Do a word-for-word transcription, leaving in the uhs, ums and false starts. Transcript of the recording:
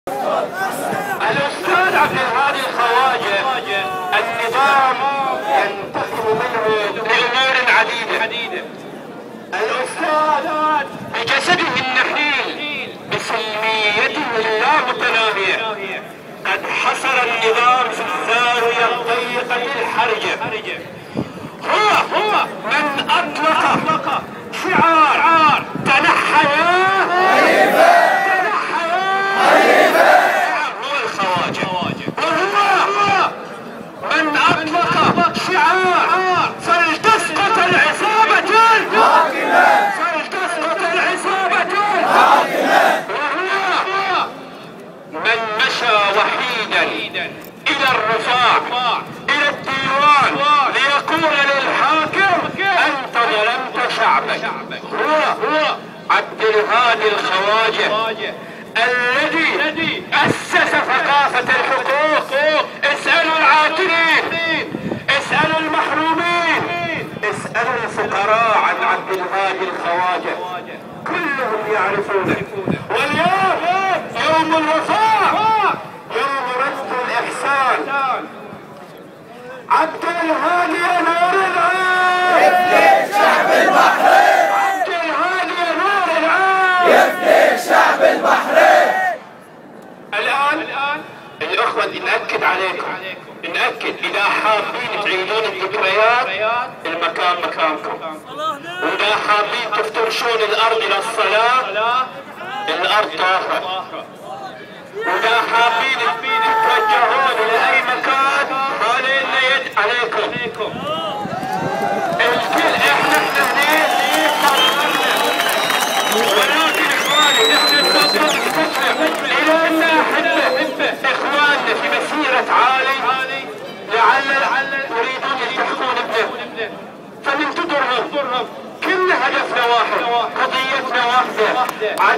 الأستاذ عبد الهادي الخواجة النظام ينتقم منه لأمور عديدة. الأستاذ بجسده النحيل بسلميته اللامتناهية قد حصر النظام في الزاوية الضيقة الحرجة. هو هو من أطلق شعار تنحيا من أطلق شعار فلتسقط العصابة فلتسقط العصابة وهو من مشى وحيدا إلى الرفاع إلى الديوان ليقول للحاكم أنت ظلمت شعبك. هو هو عبد الهادي الخواجة الذي أسس ثقافة الحقوق. اسألوا العاطلين، اسألوا المحرومين، اسألوا الفقراء عن عبد الهادي الخواجة، كلهم يعرفونه. واليوم يوم الوفاء، يوم رد الإحسان. عبد الهادي يا نور العين يفدي شعب البحرين، عبد الهادي يا نور العين يفدي شعب البحرين. الآن الأخوة نأكد عليكم، نأكد إذا حابين تعيدون الذكريات المكان مكانكم، وإذا حابين تفترشون الأرض إلى الصلاة الأرض طاهرة، وإذا حابين تتوجهون إلى أي مكان ما لنا يد عليكم. الكل احنا احنا ولكن إخواني نحن نفضل نستسلم إلى أن أحبه إخواننا في مسيرة عالي لعل يريدون يلتحقون ابنه، فمن تدرهم كل هدفنا واحد، قضيتنا واحدة.